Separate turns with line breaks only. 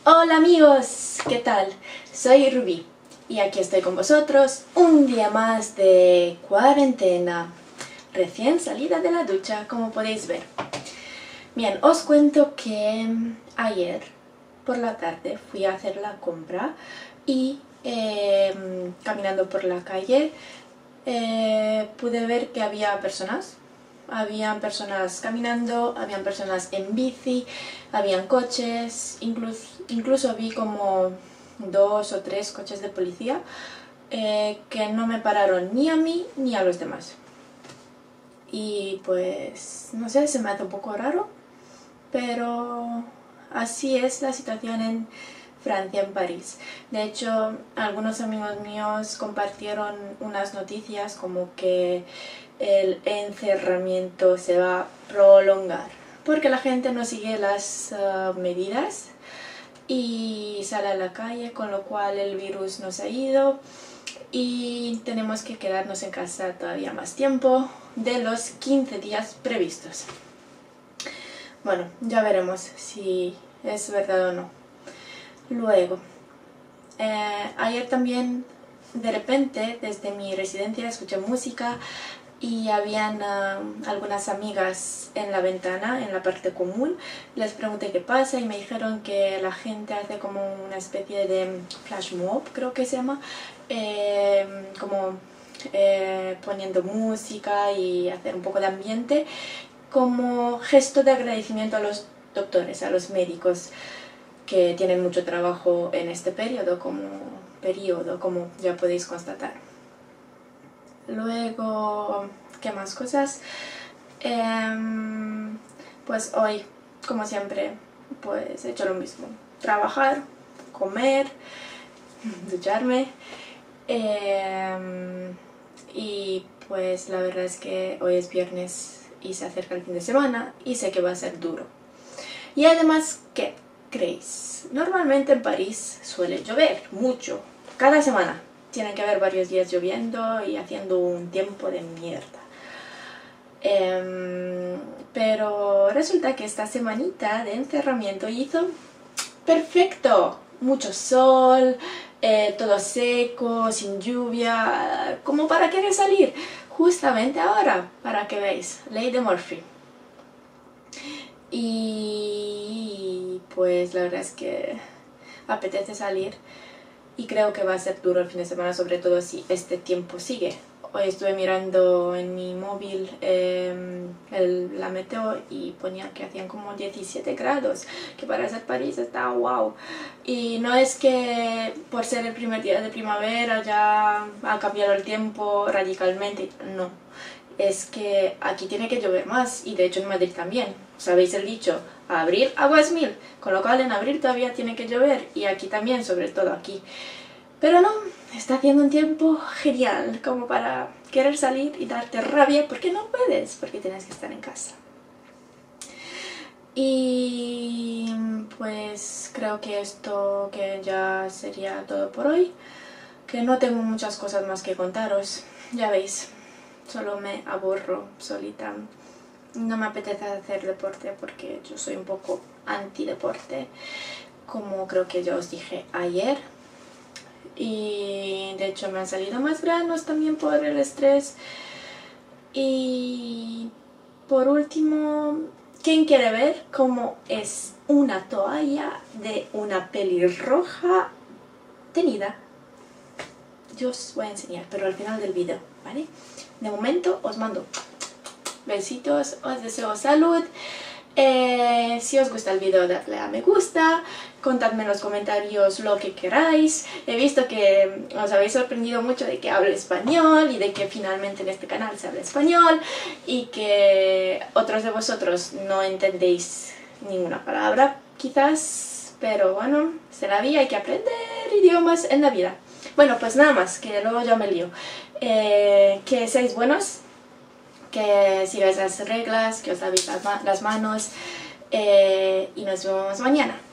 Hola amigos, ¿qué tal? Soy Rubí y aquí estoy con vosotros un día más de cuarentena, recién salida de la ducha, como podéis ver. Bien, os cuento que ayer por la tarde fui a hacer la compra y caminando por la calle pude ver que había personas. Habían personas caminando, habían personas en bici, habían coches, incluso vi como 2 o 3 coches de policía que no me pararon ni a mí ni a los demás. Y pues, no sé, se me hace un poco raro, pero así es la situación en Francia, en París. De hecho, algunos amigos míos compartieron unas noticias como que el encerramiento se va a prolongar porque la gente no sigue las medidas y sale a la calle, con lo cual el virus nos ha ido y tenemos que quedarnos en casa todavía más tiempo de los 15 días previstos. Bueno, ya veremos si es verdad o no. Luego, ayer también de repente desde mi residencia escuché música y habían algunas amigas en la ventana, en la parte común. Les pregunté qué pasa y me dijeron que la gente hace como una especie de flash mob, creo que se llama, poniendo música y hacer un poco de ambiente como gesto de agradecimiento a los doctores, a los médicos que tienen mucho trabajo en este periodo, como ya podéis constatar. Luego, ¿qué más cosas? Pues hoy, como siempre, pues he hecho lo mismo. Trabajar, comer, ducharme. Y pues la verdad es que hoy es viernes y se acerca el fin de semana y sé que va a ser duro. Y además, ¿qué creéis? Normalmente en París suele llover mucho, cada semana. Tienen que haber varios días lloviendo y haciendo un tiempo de mierda. Pero resulta que esta semanita de encerramiento hizo perfecto. Mucho sol, todo seco, sin lluvia, como para querer salir. Justamente ahora, para que veáis, ley de Murphy. Y pues la verdad es que apetece salir. Y creo que va a ser duro el fin de semana, sobre todo si este tiempo sigue. Hoy estuve mirando en mi móvil la meteo y ponía que hacían como 17 grados, que para ser París está wow. Y no es que por ser el primer día de primavera ya ha cambiado el tiempo radicalmente, no. Es que aquí tiene que llover más y de hecho en Madrid también. ¿Sabéis el dicho? Abril, aguas mil. Con lo cual en abril todavía tiene que llover y aquí también, sobre todo aquí. Pero no, está haciendo un tiempo genial como para querer salir y darte rabia porque no puedes, porque tienes que estar en casa. Y pues creo que esto que ya sería todo por hoy, que no tengo muchas cosas más que contaros, ya veis. Solo me aburro solita. No me apetece hacer deporte porque yo soy un poco antideporte, como creo que ya os dije ayer. Y de hecho me han salido más granos también por el estrés. Y por último, ¿quién quiere ver cómo es una toalla de una pelirroja tenida? Yo os voy a enseñar, pero al final del video, ¿vale? De momento os mando besitos, os deseo salud. Si os gusta el video, dadle a me gusta, contadme en los comentarios lo que queráis. He visto que os habéis sorprendido mucho de que hablo español y de que finalmente en este canal se habla español y que otros de vosotros no entendéis ninguna palabra, quizás, pero bueno, se la vi, hay que aprender idiomas en la vida. Bueno, pues nada más, que luego ya me lío. Que seáis buenos, que sigáis las reglas, que os lavéis las manos y nos vemos mañana.